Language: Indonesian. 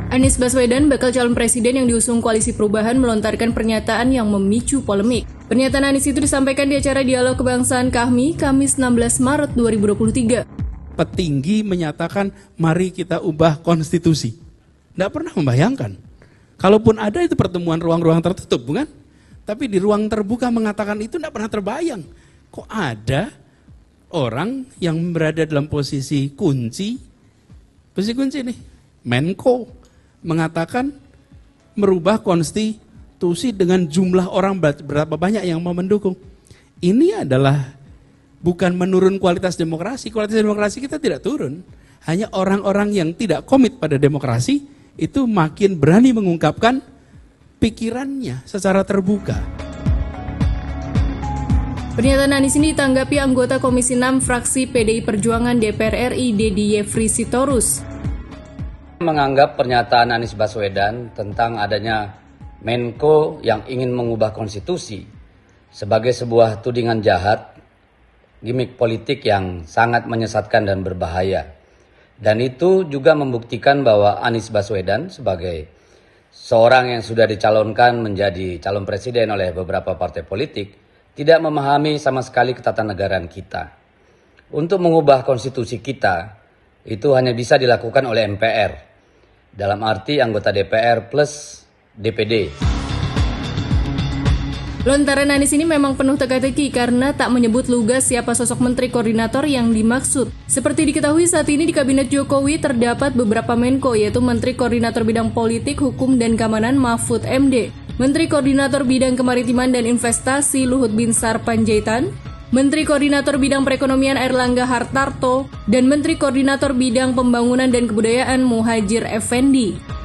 Anies Baswedan, bakal calon presiden yang diusung Koalisi Perubahan, melontarkan pernyataan yang memicu polemik. Pernyataan Anies itu disampaikan di acara Dialog Kebangsaan KAHMI, Kamis 16 Maret 2023. Petinggi menyatakan, mari kita ubah konstitusi. Nggak pernah membayangkan. Kalaupun ada itu pertemuan ruang-ruang tertutup, bukan? Tapi di ruang terbuka mengatakan itu nggak pernah terbayang. Kok ada orang yang berada dalam posisi kunci nih, Menko, mengatakan merubah konstitusi dengan jumlah orang berapa banyak yang mau mendukung. Ini adalah bukan menurun kualitas demokrasi kita tidak turun. Hanya orang-orang yang tidak komit pada demokrasi itu makin berani mengungkapkan pikirannya secara terbuka. Pernyataan Anies ini ditanggapi anggota Komisi 6 fraksi PDI Perjuangan DPR RI Dedi Yefri Sitorus. Menganggap pernyataan Anies Baswedan tentang adanya Menko yang ingin mengubah konstitusi sebagai sebuah tudingan jahat, gimik politik yang sangat menyesatkan dan berbahaya. Dan itu juga membuktikan bahwa Anies Baswedan sebagai seorang yang sudah dicalonkan menjadi calon presiden oleh beberapa partai politik tidak memahami sama sekali ketatanegaraan kita. Untuk mengubah konstitusi kita itu hanya bisa dilakukan oleh MPR. Dalam arti anggota DPR plus DPD. Lontaran Anies ini memang penuh teka-teki karena tak menyebut lugas siapa sosok menteri koordinator yang dimaksud. Seperti diketahui saat ini di Kabinet Jokowi terdapat beberapa Menko, yaitu Menteri Koordinator Bidang Politik, Hukum, dan Keamanan Mahfud MD, Menteri Koordinator Bidang Kemaritiman dan Investasi Luhut Binsar Panjaitan, Menteri Koordinator Bidang Perekonomian Airlangga Hartarto, dan Menteri Koordinator Bidang Pembangunan dan Kebudayaan Muhadjir Effendi.